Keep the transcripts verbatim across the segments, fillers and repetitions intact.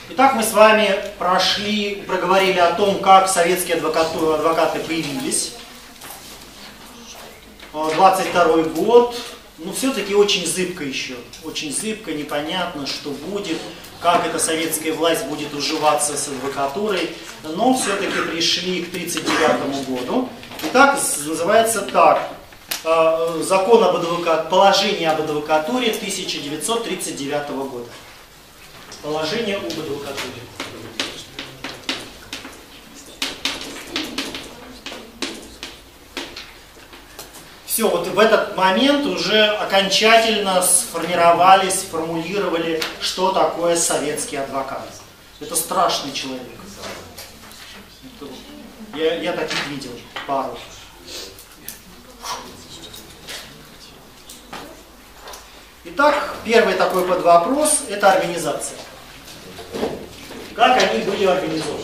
Итак, мы с вами прошли, проговорили о том, как советские адвокаты, адвокаты появились. двадцать второй год, ну все-таки очень зыбко еще, очень зыбко, непонятно, что будет, как эта советская власть будет уживаться с адвокатурой, но все-таки пришли к тридцать девятому году. Итак, называется так, закон об адвокат, положение об адвокатуре тысяча девятьсот тридцать девятого года. Положение об адвокатуре. Все, вот в этот момент уже окончательно сформировались, сформулировали, что такое советский адвокат. Это страшный человек. Я, я таких видел пару. Итак, первый такой подвопрос – это организация. Как они были организованы?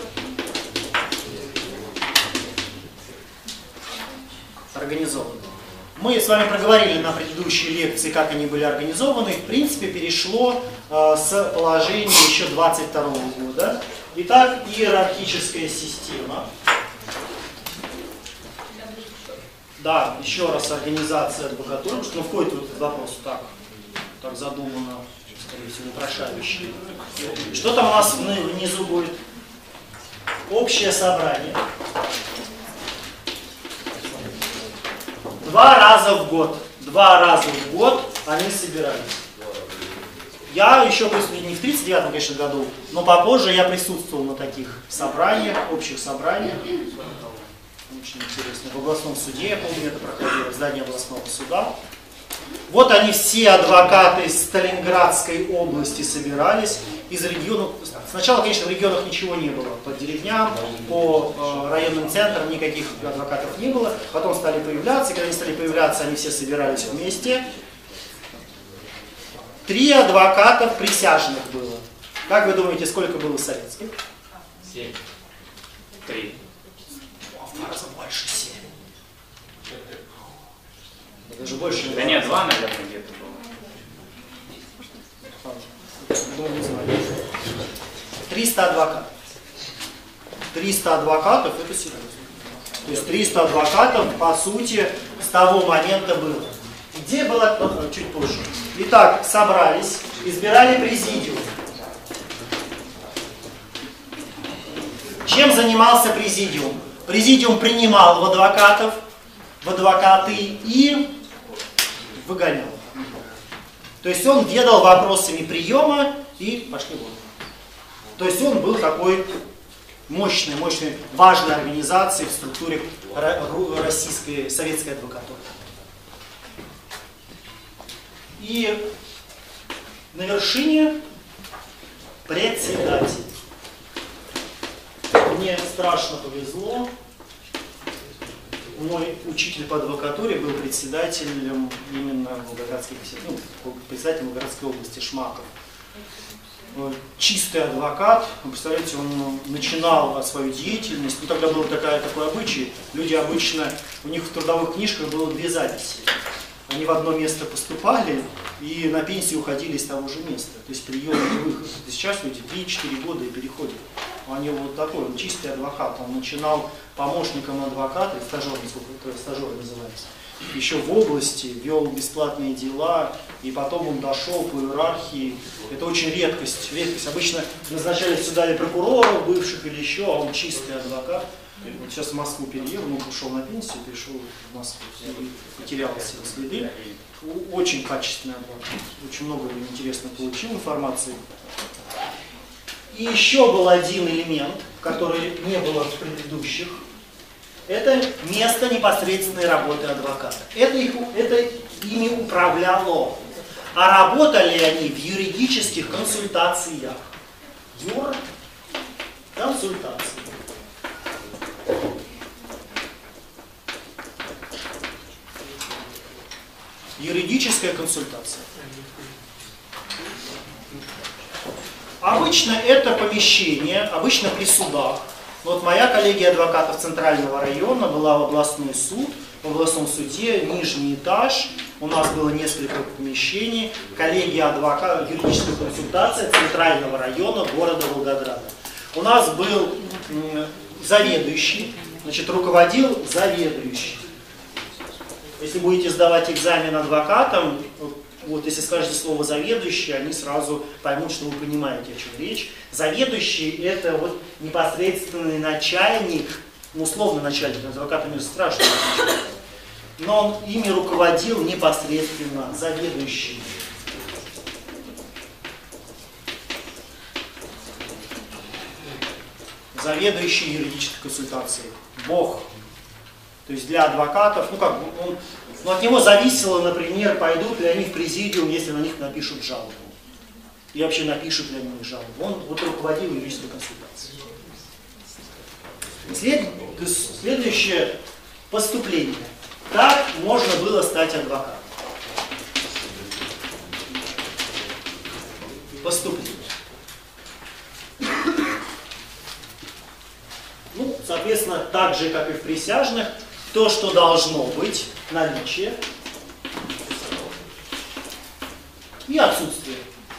Организованы. Мы с вами проговорили на предыдущей лекции, как они были организованы. В принципе, перешло э, с положения еще двадцать второго года. Итак, иерархическая система. Да, еще раз организация адвокатуры, потому что ну, входит в этот вопрос так, так задумано, скорее всего, вопрошающий. Что там у нас внизу будет? Общее собрание. Два раза в год. Два раза в год они собирались. Я еще присутствовал, не в тридцать девятом, конечно, году, но попозже я присутствовал на таких собраниях, общих собраниях. Очень интересно. В областном суде, я помню, это проходило, в здании областного суда. Вот они все адвокаты из Сталинградской области собирались, из регионов. Сначала, конечно, в регионах ничего не было. По деревням, по э, районным центрам никаких адвокатов не было. Потом стали появляться, и когда они стали появляться, они все собирались вместе. Три адвокатов присяжных было. Как вы думаете, сколько было советских? Семь. Три. В два раза больше, семь. Даже больше. Да нет, два, наверное, где-то было. Ну, не знаю. триста адвокатов. триста адвокатов это серьезно. То есть триста адвокатов, по сути, с того момента было. Где было, ну, чуть позже. Итак, собрались, избирали президиум. Чем занимался президиум? Президиум принимал в адвокатов, в адвокаты и выгонял. То есть он ведал вопросами приема и пошли вон. То есть он был такой мощной, мощной, важной организацией в структуре российской, советской адвокатуры. И на вершине председатель. Мне страшно повезло. Мой учитель по адвокатуре был председателем именно Волгоградской, ну, председателем Волгоградской области Шмаков. Чистый адвокат, вы представляете, он начинал свою деятельность, ну тогда был такая, такой обычай, люди обычно, у них в трудовых книжках было две записи. Они в одно место поступали и на пенсию уходили из того же места. То есть прием и выход. Сейчас люди три-четыре года и переходят. У него вот такой, он чистый адвокат. Он начинал помощником адвоката, стажером, сколько стажеры называется, еще в области, вел бесплатные дела, и потом он дошел по иерархии. Это очень редкость. редкость. Обычно назначали сюда или прокуроров бывших, или еще, а он чистый адвокат. Вот сейчас в Москву переехал, он ушел на пенсию, перешел в Москву и потерял все следы. Очень качественный адвокат, очень много интересно получил информации. И еще был один элемент, который не было в предыдущих. Это место непосредственной работы адвоката. Это, их, это ими управляло. А работали они в юридических консультациях. Юр-консультации. Юридическая консультация. Обычно это помещение, обычно при судах. Вот моя коллегия адвокатов Центрального района была в областной суд, в областном суде, нижний этаж, у нас было несколько помещений, коллегия адвоката, юридическая консультация Центрального района города Волгограда. У нас был заведующий, значит, руководил заведующий. Если будете сдавать экзамен адвокатом, вот если скажете слово заведующий, они сразу поймут, что вы понимаете, о чем речь. Заведующий — это вот непосредственный начальник, ну, условно начальник, адвокатами страшно, но он ими руководил непосредственно, заведующий. Заведующий юридической консультацией. Бог. То есть для адвокатов, ну как, он, ну от него зависело, например, пойдут ли они в президиум, если на них напишут жалобу. И вообще напишут ли они на них жалобу. Он вот руководил юридической консультацией. След, следующее поступление. Как можно было стать адвокатом? Поступление. Ну, соответственно, так же, как и в присяжных, то, что должно быть, наличие и отсутствие.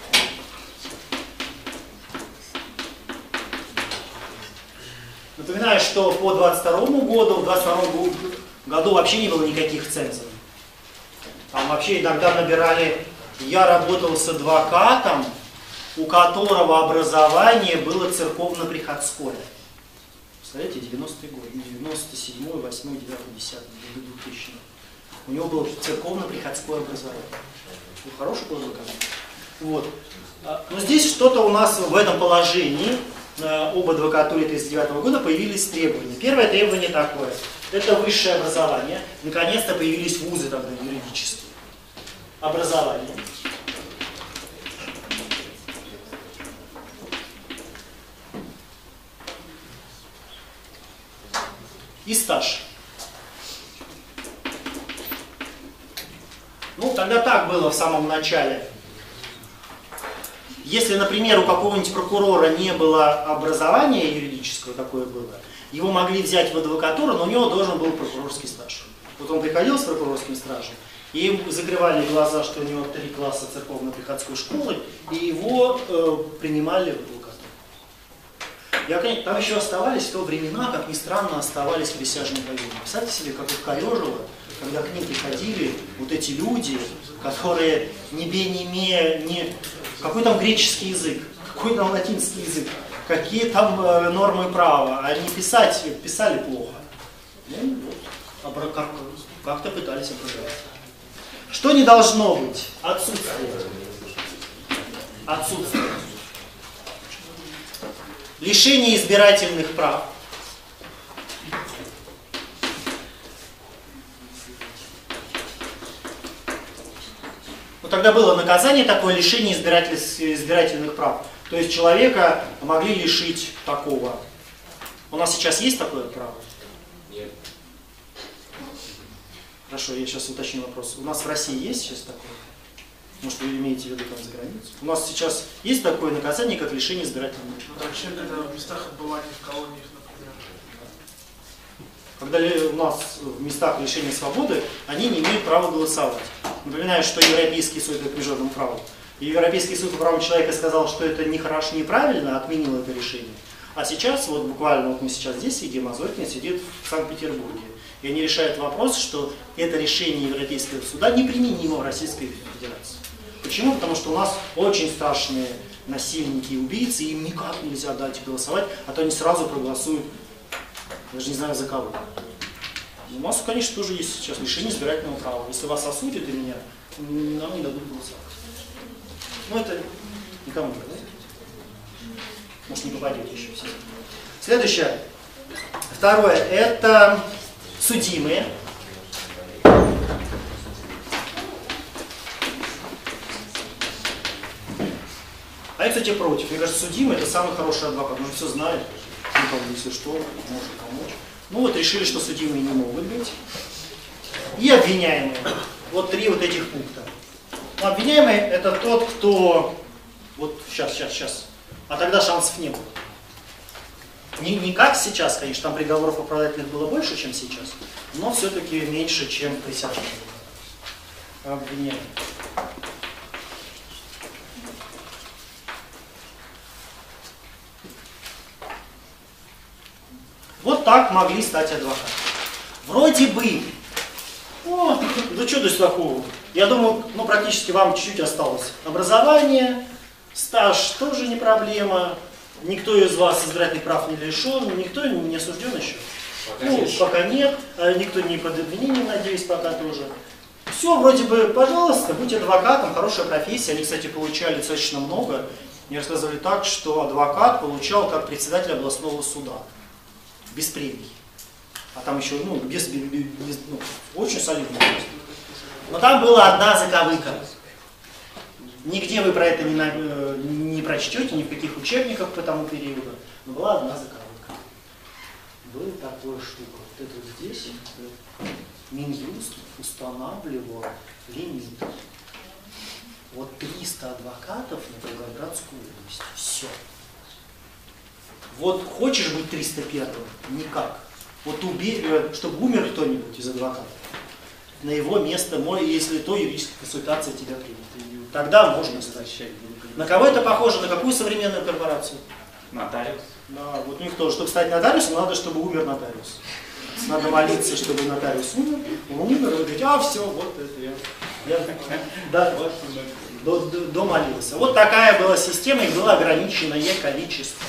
Напоминаю, что по двадцать второму году, в двадцать втором году вообще не было никаких цензов. Там вообще иногда набирали, я работал с адвокатом, у которого образование было церковно-приходское. Представляете, девяностые годы, девяносто седьмой, восьмой, девятый, десятый, двухтысячный. У него было церковно-приходское образование. Ну, хороший был адвокат. Вот. Но здесь что-то у нас в этом положении, об адвокатуре тысяча девятьсот тридцать девятого года, появились требования. Первое требование такое. Это высшее образование. Наконец-то появились вузы тогда юридические. Образование. И стаж. Ну, тогда так было в самом начале. Если, например, у какого-нибудь прокурора не было образования юридического, такое было, его могли взять в адвокатуру, но у него должен был прокурорский стаж. Вот он приходил с прокурорским стажем, и ему закрывали глаза, что у него три класса церковно-приходской школы, и его э, принимали в адвокатуру. Я, конечно, там еще оставались в то времена, как ни странно, оставались присяжные повинные. Представьте себе, как их корежило, когда к ним приходили вот эти люди, которые не бе, не ме, не... Какой там греческий язык, какой там латинский язык, какие там э, нормы права. Они писать, писали плохо. Ну, вот, как, как-то пытались образовать. Что не должно быть? Отсутствие. Отсутствие. Лишение избирательных прав. Ну, тогда было наказание такое, лишение избирательных прав. То есть человека могли лишить такого. У нас сейчас есть такое право? Нет. Хорошо, я сейчас уточню вопрос. У нас в России есть сейчас такое? Может, вы имеете в виду там за границу? У нас сейчас есть такое наказание, как лишение избирательных прав? Ну, вообще, когда в местах отбывания в колониях, например. Когда у нас в местах лишения свободы, они не имеют права голосовать. Напоминаю, что Европейский суд по международному праву. И Европейский суд по правам человека сказал, что это нехорошо, неправильно, отменил это решение. А сейчас, вот буквально, вот мы сейчас здесь сидим, а Зорькин сидит в Санкт-Петербурге. И они решают вопрос, что это решение Европейского суда неприменимо в Российской Федерации. Почему? Потому что у нас очень страшные насильники и убийцы, им никак нельзя дать голосовать, а то они сразу проголосуют, даже не знаю за кого. У нас, конечно, тоже есть сейчас лишение избирательного права. Если вас осудят и меня, нам не дадут голосовать. Ну это никому не дадут. Может, не попадете еще все. Следующее. Второе. Это судимые. А я, кстати, против. Мне кажется, судимый — это самый хороший адвокат. Он же все знает. Никому, если что, может помочь. Ну вот решили, что судимые не могут быть. И обвиняемые. Вот три вот этих пункта. Ну, обвиняемый — это тот, кто... Вот сейчас, сейчас, сейчас. А тогда шансов не было. Не, не как сейчас, конечно, там приговоров оправдательных было больше, чем сейчас, но все-таки меньше, чем присяжных. обвиняемых. Вот так могли стать адвокатами. Вроде бы, о, да что здесь такого? Я думаю, ну практически вам чуть-чуть осталось. Образование, стаж тоже не проблема. Никто из вас избирательных прав не лишен, никто не осужден еще. Пока ну, нет. Пока нет, никто не под обвинением, надеюсь, пока тоже. Все, вроде бы, пожалуйста, будь адвокатом, хорошая профессия. Они, кстати, получали достаточно много. Мне рассказывали так, что адвокат получал как председатель областного суда. Без премий. А там еще, ну, без, без, без ну, очень солидно. Но там была одна заковыка. Нигде вы про это не, не прочтете, ни в каких учебниках по тому периоду. Но была одна заковыка. Была такая штука. Вот это вот здесь Минюст устанавливал лимит. Вот триста адвокатов на Волгоградскую область. Все. Вот хочешь быть триста первым? Никак. Вот убей, чтобы умер кто-нибудь из адвокатов. На его место, мой, если то юридическая консультация тебя примет. Тогда можно стать. На кого это похоже? На какую современную корпорацию? Нотариус. Да, вот у них тоже. Чтобы стать нотариусом, надо, чтобы умер нотариус. Надо молиться, чтобы нотариус умер. Он умер, и вы говорите, а все, вот это я. я да, до, до, домолился. Вот такая была система, и было ограниченное количество.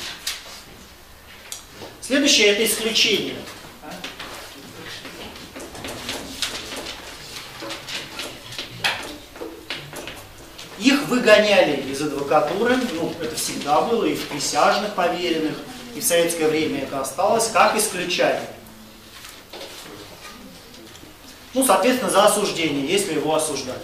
Следующее это исключение. Их выгоняли из адвокатуры, ну это всегда было, и в присяжных поверенных, и в советское время это осталось, как исключение. Ну, соответственно, за осуждение, если его осуждали.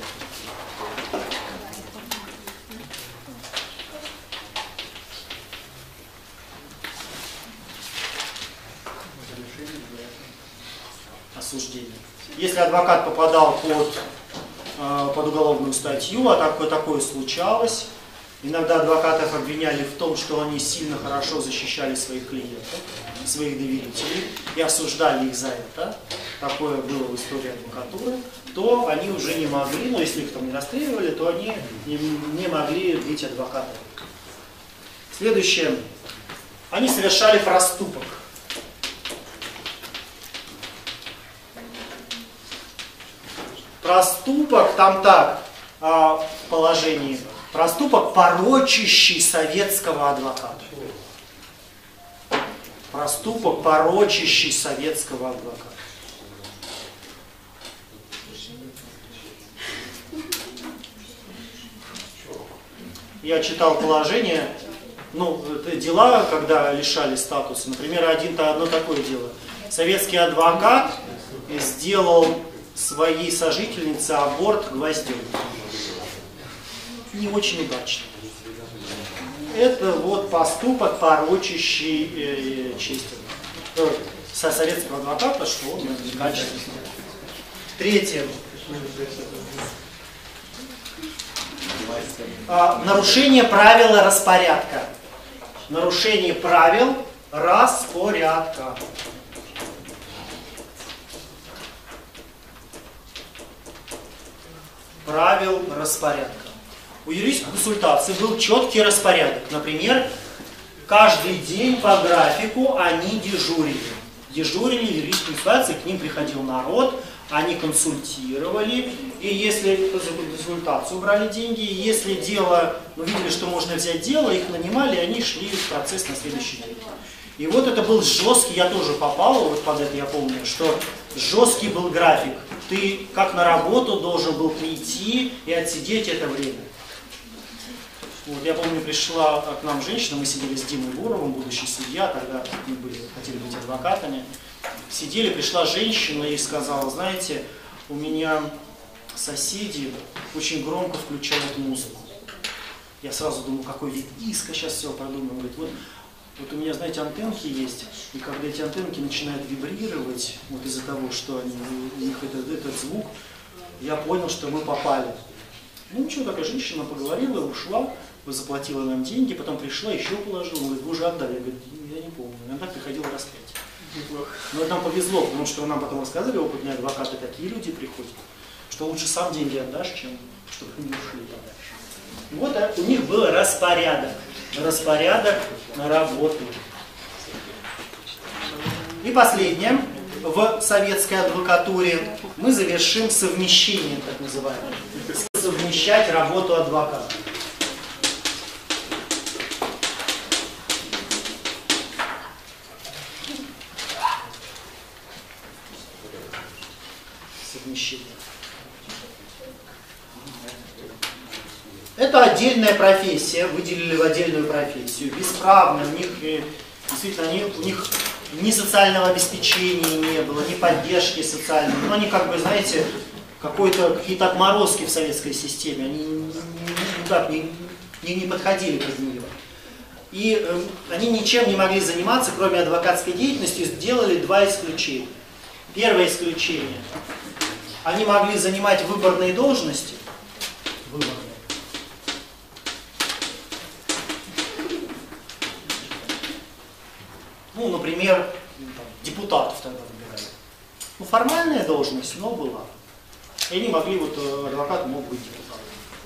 Осуждение. Если адвокат попадал под, э, под уголовную статью, а такое, такое случалось, иногда адвокатов обвиняли в том, что они сильно хорошо защищали своих клиентов, своих доверителей, и осуждали их за это, такое было в истории адвокатуры, то они уже не могли, ну если их там не расстреливали, то они не, не могли быть адвокатами. Следующее. Они совершали проступок. Проступок, там так, в положении, проступок, порочащий советского адвоката. Проступок, порочащий советского адвоката. Я читал положение, ну, это дела, когда лишали статуса. Например, один, одно такое дело. Советский адвокат сделал своей сожительнице аборт гвоздем. Не очень удачно. Это вот поступок, порочащий э, честь э, со советского адвоката, что он некачественно. Третье. А, нарушение правила распорядка. Нарушение правил распорядка. Правил распорядка. У юридической консультации был четкий распорядок. Например, каждый день по графику они дежурили. Дежурили в юридической консультации, к ним приходил народ, они консультировали, и если за консультацию брали деньги, и если дело, ну, видели, что можно взять дело, их нанимали, и они шли в процесс на следующий день. И вот это был жесткий, я тоже попал вот под это, я помню, что жесткий был график. Ты как на работу должен был прийти и отсидеть это время. Вот, я помню, пришла к нам женщина, мы сидели с Димой Буровым, будущий судья, тогда мы были, хотели быть адвокатами. Сидели, пришла женщина и сказала, знаете, у меня соседи очень громко включают музыку. Я сразу думаю, какой вид иска, сейчас все продумаю. Говорит, вот, вот у меня, знаете, антенки есть, и когда эти антенки начинают вибрировать, вот из-за того, что они, у них этот, этот звук, я понял, что мы попали. Ну ничего, такая женщина поговорила, ушла, заплатила нам деньги, потом пришла, еще положила, говорит, вы уже отдали. Я говорю, я не помню, я так приходила раз пять. Но нам повезло, потому что нам потом рассказали, опытные адвокаты, такие люди приходят, что лучше сам деньги отдашь, чем чтобы они ушли подальше. Вот а у них был распорядок. Распорядок на работу. И последнее. В советской адвокатуре мы завершим совмещение, так называемое. Совмещать работу адвоката. Совмещение. Это отдельная профессия, выделили в отдельную профессию. Бесправно, у них действительно они, у них ни социального обеспечения не было, ни поддержки социальной. Но они, как бы, знаете, какой-то, какие-то отморозки в советской системе, они никак не, не, не подходили под нее. И э, они ничем не могли заниматься, кроме адвокатской деятельности, сделали два исключения. Первое исключение. Они могли занимать выборные должности. Выборные. Ну, например, депутатов тогда выбирали. Ну, формальная должность, но была. И они могли, вот адвокат мог быть депутатом.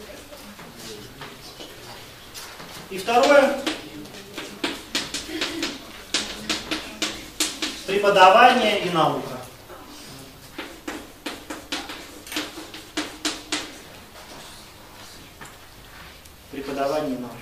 И второе. Преподавание и наука. Преподавание и наука.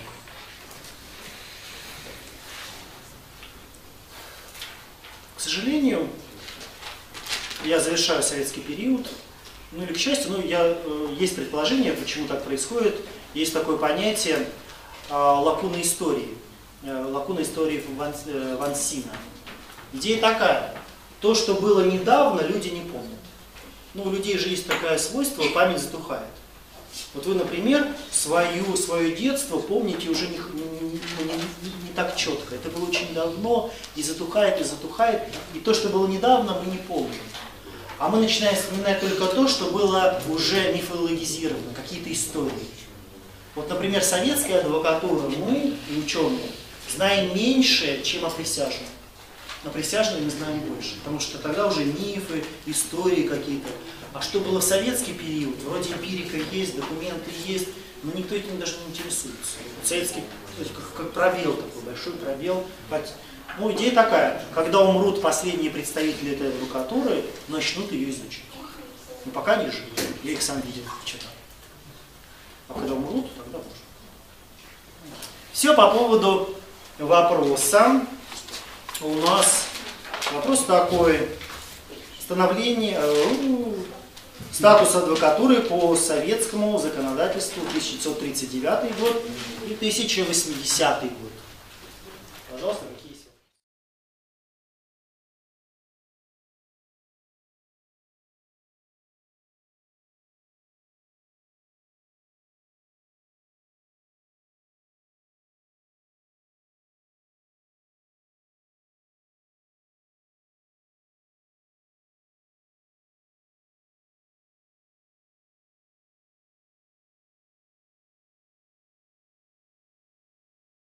К сожалению, я завершаю советский период, ну или к счастью, ну, я, э, есть предположение, почему так происходит. Есть такое понятие э, лакуна истории, э, лакуна истории Ван, э, Вансина. Идея такая: то, что было недавно, люди не помнят. Ну, у людей же есть такое свойство, память затухает. Вот вы, например, свою, свое детство помните уже не, не, не, не так четко. Это было очень давно, и затухает, и затухает. И то, что было недавно, мы не помним. А мы начинаем вспоминать только то, что было уже мифологизировано, какие-то истории. Вот, например, советская адвокатура, мы, и ученые, знаем меньше, чем о присяжных. На присяжные мы знаем больше, потому что тогда уже мифы, истории какие-то. А что было в советский период? Вроде эмпирика есть, документы есть, но никто этим даже не интересуется. Советский, то есть как, как пробел такой, большой пробел. Ну, идея такая: когда умрут последние представители этой адвокатуры, начнут ее изучать. Но пока не живут. Я их сам видел, читал. А когда умрут, тогда можно. Все по поводу вопроса. У нас вопрос такой: становление, э, статус адвокатуры по советскому законодательству тысяча девятьсот тридцать девятый год и тысяча восьмидесятый год. Пожалуйста.